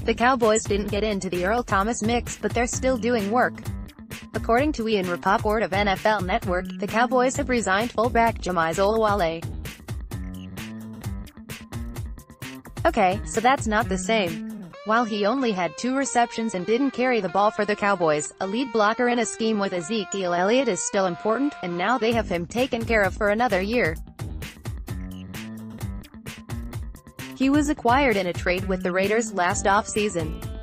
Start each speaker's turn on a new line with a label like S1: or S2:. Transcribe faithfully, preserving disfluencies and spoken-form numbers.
S1: The Cowboys didn't get into the Earl Thomas mix, but they're still doing work. According to Ian Rapoport of N F L Network, the Cowboys have resigned fullback Jamize Olawale. Okay, so that's not the same. While he only had two receptions and didn't carry the ball for the Cowboys, a lead blocker in a scheme with Ezekiel Elliott is still important, and now they have him taken care of for another year. He was acquired in a trade with the Raiders last offseason.